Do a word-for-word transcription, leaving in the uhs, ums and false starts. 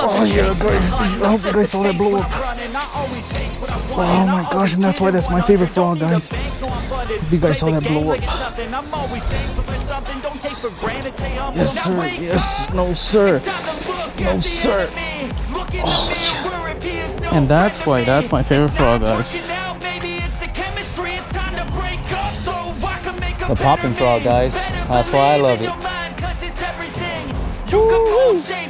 Oh yeah, guys, I hope you guys saw that blow up. Oh my gosh, and that's why that's my favorite frog, guys. If you guys saw that blow up. Yes, sir. Yes. No, sir. No, sir. Oh, yeah. And that's why that's my favorite frog, guys. The Poppin frog, guys. That's why I love it. Woo!